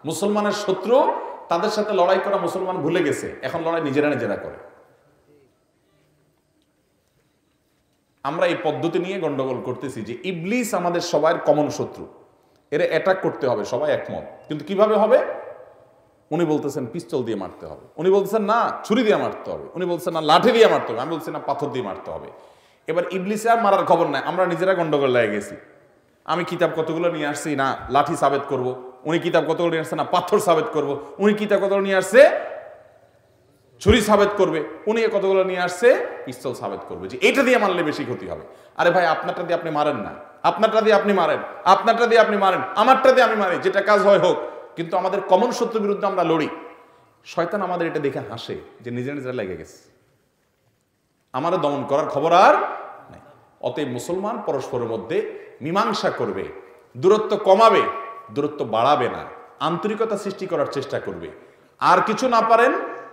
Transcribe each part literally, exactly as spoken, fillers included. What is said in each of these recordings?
মুসলমানের শত্রু, তাদের সাথে লড়াই করা মুসলমান ভুলে গেছে, এখন লড়াই নিজেরা নিজেরা করে। আমরা এই পদ্ধতি নিয়ে গন্ডগোল করতেছি যে ইবলিস আমাদের সবার কমন শত্রু, এর অ্যাটাক করতে হবে, সবাই একমত। কিন্তু কিভাবে হবে? উনি বলতেছেন পিস্তল দিয়ে মারতে হবে, উনি বলতেছেন না ছুরি দিয়ে মারতে হবে, উনি বলছেন না লাঠি দিয়ে মারতে হবে, আমি বলছি না পাথর দিয়ে মারতে হবে। এবার ইবলিসে আর মারার খবর নাই, আমরা নিজেরা গন্ডগোল লেগে গেছি। আমি কিতাব কতগুলো নিয়ে আসছি, না লাঠি সাবেত করব, উনি কিতাব কতগুলো নিয়ে আসছে, না পাথর সাবেত করব, উনি কিতাব কতগুলো নিয়ে আসছে ছুরি সাবেত করবে, উনি কতগুলো নিয়ে আসছে পিস্তল সাবেত করবে, যে এটা দিয়ে মারলে বেশি ক্ষতি হবে। আরে ভাই, আপনারটা দিয়ে আপনি মারেন না, আপনারটা দিয়ে আপনি মারেন, আপনারটা দিয়ে আপনি মারেন, আমারটা দিয়ে আমি মারি, যেটা কাজ হয় হোক, কিন্তু আমাদের কমন শত্রুর বিরুদ্ধে আমরা লড়ি। শয়তান আমাদের এটা দেখে হাসে যে নিজেরা নিজেরা লেগে গেছে, আমারও দমন করার খবর আর নাই। অতএব মুসলমান পরস্পরের মধ্যে মীমাংসা করবে, দূরত্ব কমাবে, দূরত্ব বাড়াবে না, আন্তরিকতা সৃষ্টি করার চেষ্টা করবে। আর কিছু না পারেন,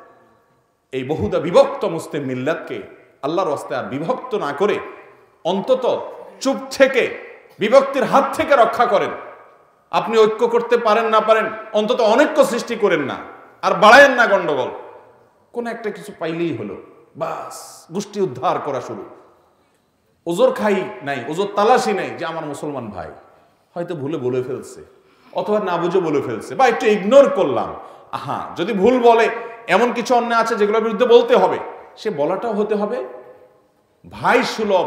এই বহুদা বিভক্ত মুসলিম মিল্লাতকে আল্লাহর রাস্তায় আর বিভক্ত না করে অন্তত চুপ থেকে, বিভক্তির হাত থেকে রক্ষা করেন। আপনি ঐক্য করতে পারেন না পারেন, অন্তত অনৈক্য সৃষ্টি করেন না, আর বাড়ায়েন না গন্ডগোল। কোন একটা কিছু পাইলেই হলো, বাস গোষ্ঠী উদ্ধার করা শুরু। ওজোর খাই নাই, ওজোর তালাশি নাই যে আমার মুসলমান ভাই হয়তো ভুলে বলে ফেলছে, অথবা না বুঝে বলে ফেলছে, বা একটু ইগনোর করলাম। আহা, যদি ভুল বলে, এমন কিছু অন্যায় আছে যেগুলোর বিরুদ্ধে বলতে হবে, সে বলাটাও হতে হবে ভাই সুলভ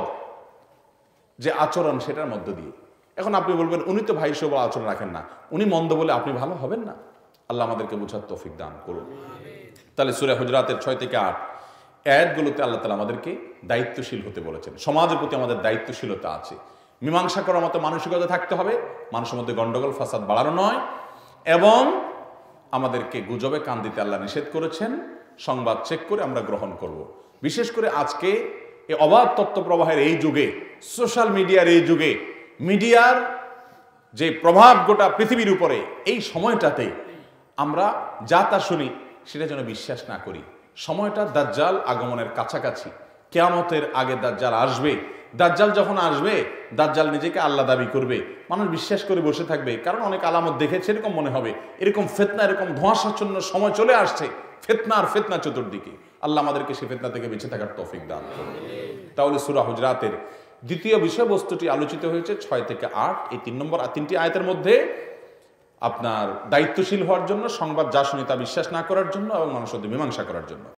যে আচরণ, সেটার মধ্য দিয়ে। এখন আপনি বলবেন উনি তো ভাই সুলভ আচরণ রাখেন না, উনি মন্দ বলে আপনি ভালো হবেন না। আল্লাহ আমাদেরকে বোঝার তৌফিক দান করুন। তাহলে সূরা হুজরাতের ছয় থেকে আট আয়াতগুলোতে আল্লাহ তাআলা আমাদেরকে দায়িত্বশীল হতে বলেছেন। সমাজের প্রতি আমাদের দায়িত্বশীলতা আছে, মীমাংসা করার মতো মানসিকতা থাকতে হবে, মানুষের মধ্যে গন্ডগোল ফাসাদ বাড়ানো নয়। এবং আমাদেরকে গুজবে কান দিতে আল্লাহ নিষেধ করেছেন, সংবাদ চেক করে আমরা গ্রহণ করব। বিশেষ করে আজকে এই অবাধ তথ্য প্রবাহের এই যুগে, সোশ্যাল মিডিয়ার এই যুগে, মিডিয়ার যে প্রভাব গোটা পৃথিবীর উপরে, এই সময়টাতে আমরা যা তা শুনি সেটা যেন বিশ্বাস না করি। সময়টা দাজ্জাল আগমনের কাছাকাছি, কিয়ামতের আগে দাজ্জাল আসবে। দাজ্জাল যখন আসবে, দাজ্জাল নিজেকে আল্লাহ দাবি করবে, মানুষ বিশ্বাস করে বসে থাকবে, কারণ অনেক আলামত দেখেছে, এরকম মনে হবে এরকম ফিতনা, এরকম ধোঁয়াশাচ্ছন্ন সময় চলে আসছে, ফিতনা আর ফিতনা চতুর্দিকে। আল্লাহ আমাদেরকে সেই ফিতনা থেকে বেঁচে থাকার তৌফিক দান করুন। তাহলে সূরা হুজরাতের দ্বিতীয় বিষয়বস্তুটি আলোচিত হয়েছে ছয় থেকে আট, এই তিন নম্বর তিনটি আয়াতের মধ্যে আপনার দায়িত্বশীল হওয়ার জন্য, সংবাদ যা শুনি তা বিশ্বাস না করার জন্য, এবং মানুষের মধ্যে মীমাংসা করার জন্য।